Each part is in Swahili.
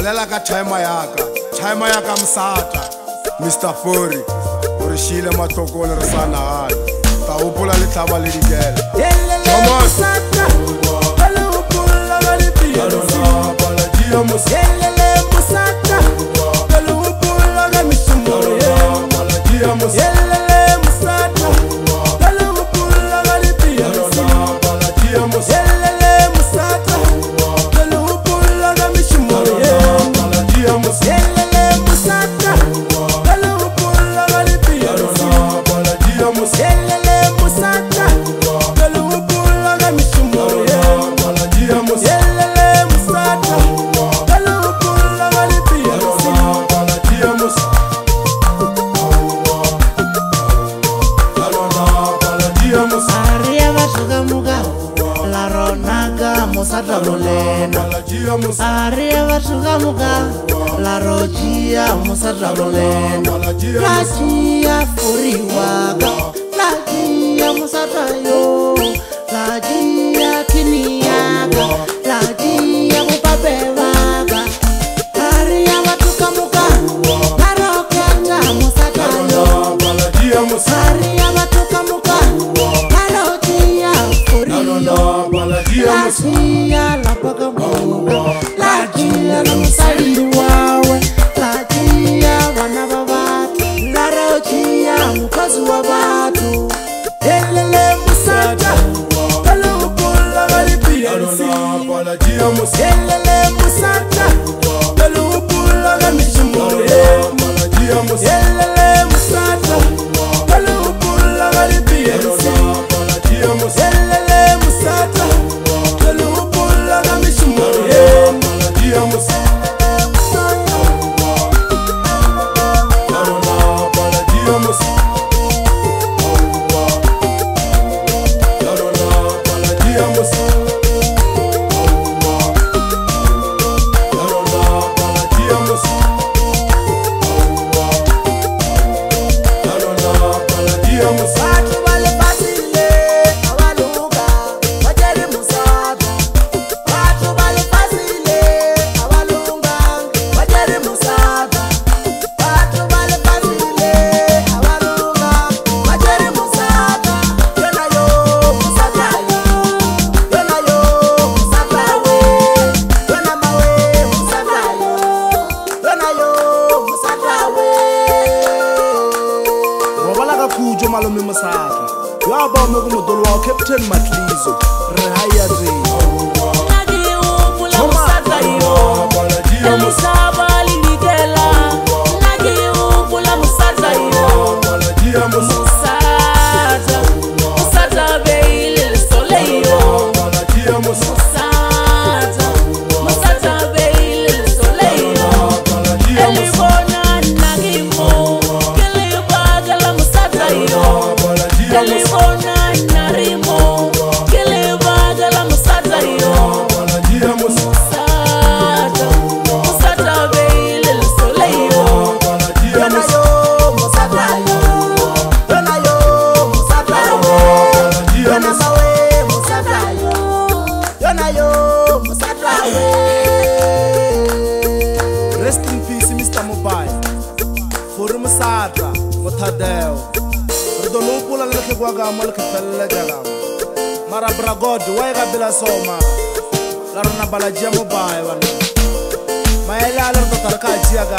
bolela ka time yaka Msata Mr. Fori uri shile matlokole re sana hana ta hopola le tlaba le digela Mosata bala hopola ga le pia bala dia Mosata Mosata bala hopola ga mishumo bala dia Mosata Mosata bala hopola ga le pia bala dia Mosata bala hopola ga mishumo bala dia Mosata Mosata rolena Aria vashugamuka La rojia Mosata rolena Lajia furiwaga Lajia Mosata yo Lajia kiniyaga Lajia mupabewaga Aria vatukamuka La roketa Mosata yo Aria vatukamuka La rojia furiyo Lajia la pagamuka Lajia la musali wawe Lajia wana babatu La rojia mukazi wa batu Elele Mosata Bala hopola galipia Elele Mosata Bala hopola gamishumo Elele Mosata Bala hopola galipia Elele Mosata Mosata yo aba mo go modolo wa Captain Matlizo re haya re Nagi upula Mosata yo Elusaba liligela Nagi upula Mosata yo Mosata Mosata beile soleil Mosata Mosata beile soleil Elibona nagimo kele bagala Mosata yo Elibona narimo kele bagala Mosata yo Mosata Mosata beile soleil Yana yo Mosata yo Yana yo Mosata yo Yana mawe Mosata yo Yana yo Mosata yo Rest in peace Mr. Mobile For Mosata Motadeo Ridolopula leke kwaga malke felle jaga Mara bragod waiga bila soma Larona balajia Mobile wana Maela alerto tarka jiaga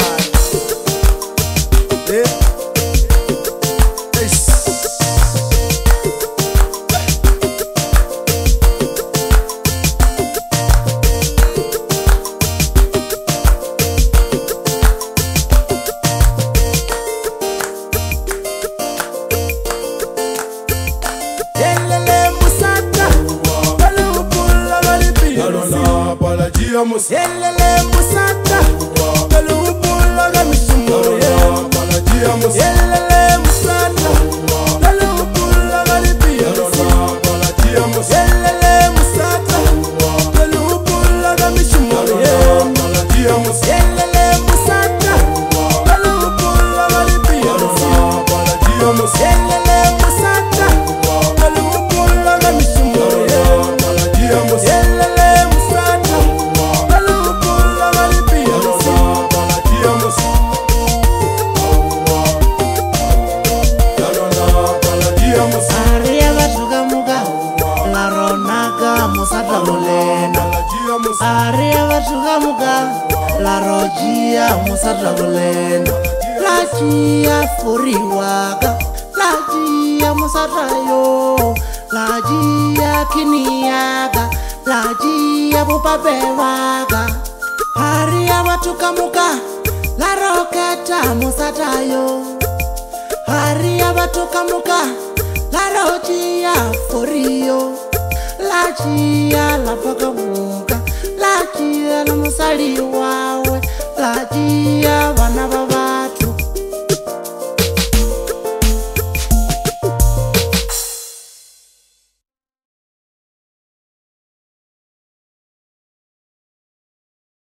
Elele Mosata Bala hopola gamishumo Elele Mosata Bala hopola galipia Elele Mosata Bala hopola gamishumo Elele Mosata Bala hopola galipia Elele Mosata Bala hopola gamishumo Elele Mosata Bala hopola galipia ya batuka muka la rojia Mosata golenda la jia furiwaga la jia Mosata yo la jia kiniaga la jia bupabewaga hari ya batuka muka la roketa Mosata yo hari ya batuka muka la rojia furio la jia la pakamuka la jia la musali wawe la jia vana